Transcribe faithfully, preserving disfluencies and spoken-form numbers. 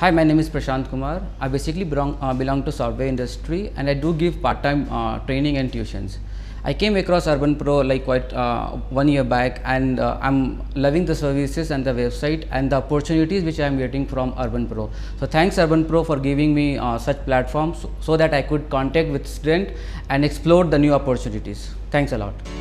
Hi, my name is Prashant Kumar. I basically belong, uh, belong to software industry, and I do give part-time uh, training and tuitions. I came across UrbanPro like quite uh, one year back, and uh, I'm loving the services and the website and the opportunities which I'm getting from UrbanPro. So thanks UrbanPro for giving me uh, such platforms so, so that I could contact with students and explore the new opportunities. Thanks a lot.